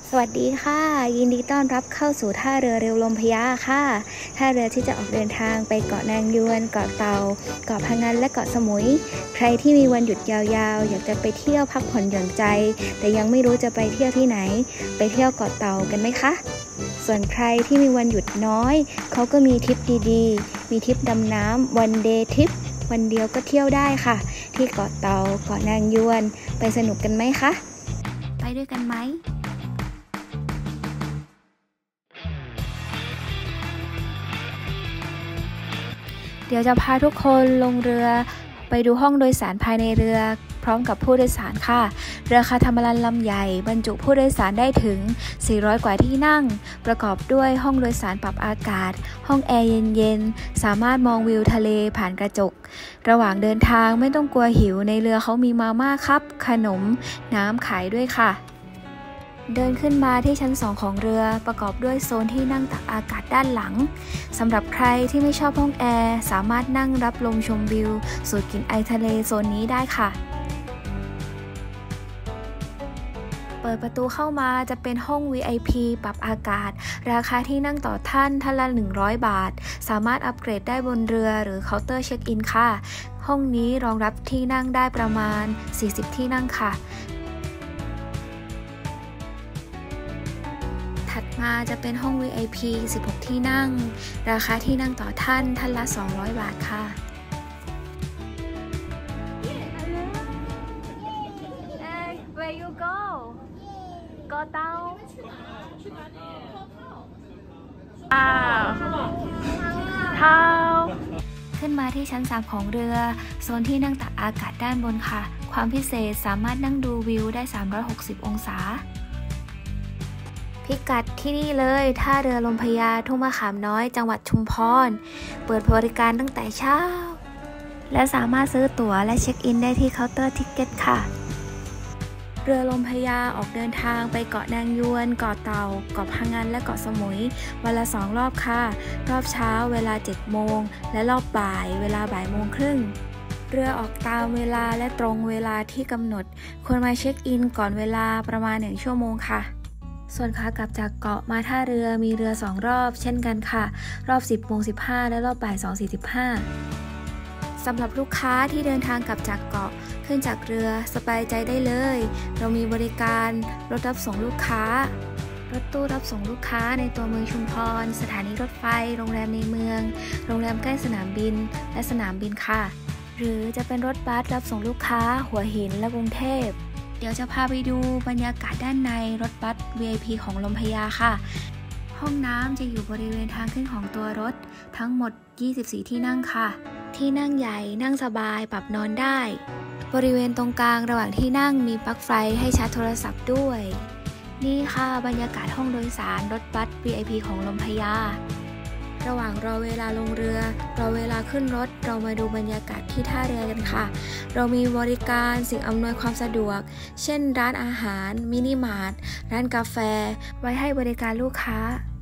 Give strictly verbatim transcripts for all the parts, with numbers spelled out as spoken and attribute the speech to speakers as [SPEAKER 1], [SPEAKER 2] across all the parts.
[SPEAKER 1] สวัสดีค่ะยินดีต้อนรับเข้าสู่ท่าเรือเร็วลมพยาค่ะท่าเรือที่จะออกเดินทางไปเกาะนางยวนเกาะเต่าเกาะพะงันและเกาะสมุยใครที่มีวันหยุดยาวๆอยากจะไปเที่ยวพักผ่อนหย่อนใจแต่ยังไม่รู้จะไปเที่ยวที่ไหนไปเที่ยวเกาะเต่ากันไหมคะส่วนใครที่มีวันหยุดน้อยเขาก็มีทริปดีๆมีทริปดำน้ำวันเดย์ทริปวันเดียวก็เที่ยวได้ค่ะที่เกาะเต่าเกาะนางยวนไปสนุกกันไหมคะไปด้วยกันไหมเดี๋ยวจะพาทุกคนลงเรือไปดูห้องโดยสารภายในเรือพร้อมกับผู้โดยสารค่ะเรือคาทามารันลำใหญ่บรรจุผู้โดยสารได้ถึงสี่ร้อยกว่าที่นั่งประกอบด้วยห้องโดยสารปรับอากาศห้องแอร์เย็นๆสามารถมองวิวทะเลผ่านกระจกระหว่างเดินทางไม่ต้องกลัวหิวในเรือเขามีมาม่าครับขนมน้ำขายด้วยค่ะเดินขึ้นมาที่ชั้นสองของเรือประกอบด้วยโซนที่นั่งตักอากาศด้านหลังสำหรับใครที่ไม่ชอบห้องแอร์สามารถนั่งรับลมชมวิวสูดกลิ่นไอทะเลโซนนี้ได้ค่ะเปิดประตูเข้ามาจะเป็นห้อง วี ไอ พี ปรับอากาศราคาที่นั่งต่อท่านท่านละหนึ่งร้อยบาทสามารถอัปเกรดได้บนเรือหรือเคาน์เตอร์เช็คอินค่ะห้องนี้รองรับที่นั่งได้ประมาณสี่สิบที่นั่งค่ะถัดมาจะเป็นห้อง วี ไอ พี สิบหกที่นั่งราคาที่นั่งต่อท่านท่านละสองร้อยบาทค่ะ Where you go เกาะเต่าอ้าวเท้าขึ้นมาที่ชั้นสามของเรือโซนที่นั่งตักอากาศด้านบนค่ะความพิเศษสามารถนั่งดูวิวได้สามร้อยหกสิบองศาพิกัดที่นี่เลยท่าเรือลมพยาทุ่งมะขามน้อยจังหวัดชุมพรเปิดบริการตั้งแต่เช้าและสามารถซื้อตั๋วและเช็คอินได้ที่เคาน์เตอร์ทิกเก็ตค่ะเรือลมพยาออกเดินทางไปเกาะนางยวนเกาะเต่าเกาะพะงันและเกาะสมุยวันละสองรอบค่ะรอบเช้าเวลาเจ็ดโมงและรอบบ่ายเวลาบ่ายโมงครึ่งเรือออกตามเวลาและตรงเวลาที่กำหนดควรมาเช็คอินก่อนเวลาประมาณหนึ่งชั่วโมงค่ะส่วนขากลับจากเกาะมาท่าเรือมีเรือสองรอบเช่นกันค่ะรอบ สิบโมงสิบห้าและรอบบ่าย สองโมงสี่สิบห้าสำหรับลูกค้าที่เดินทางกลับจากเกาะขึ้นจากเรือสบายใจได้เลยเรามีบริการรถรับส่งลูกค้ารถตู้รับส่งลูกค้าในตัวเมืองชุมพรสถานีรถไฟโรงแรมในเมืองโรงแรมใกล้สนามบินและสนามบินค่ะหรือจะเป็นรถบัสรับส่งลูกค้าหัวหินและกรุงเทพเดี๋ยวจะพาไปดูบรรยากาศด้านในรถบัส วี ไอ พี ของลมพยาค่ะห้องน้ำจะอยู่บริเวณทางขึ้นของตัวรถทั้งหมดยี่สิบสี่ที่นั่งค่ะที่นั่งใหญ่นั่งสบายปรับนอนได้บริเวณตรงกลางระหว่างที่นั่งมีปลั๊กไฟให้ชาร์จโทรศัพท์ด้วยนี่ค่ะบรรยากาศห้องโดยสารรถบัส วี ไอ พี ของลมพยาระหว่างรอเวลาลงเรือรอเวลาขึ้นรถเรามาดูบรรยากาศที่ท่าเรือกันค่ะเรามีบริการสิ่งอำนวยความสะดวกเช่นร้านอาหารมินิมาร์ทร้านกาแฟไว้ให้บริการลูกค้า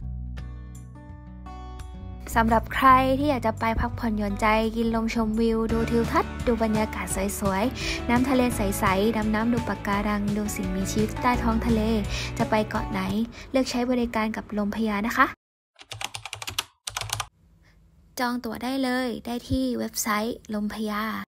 [SPEAKER 1] สำหรับใครที่อยากจะไปพักผ่อนหย่อนใจกินลมชมวิวดูทิวทัศน์ดูบรรยากาศสวยๆน้ำทะเลใสๆดำน้ำดูปะการังดูสิ่งมีชีวิตใต้ท้องทะเลจะไปเกาะไหนเลือกใช้บริการกับลมพยานะคะจองตั๋วได้เลยได้ที่เว็บไซต์ลมพยา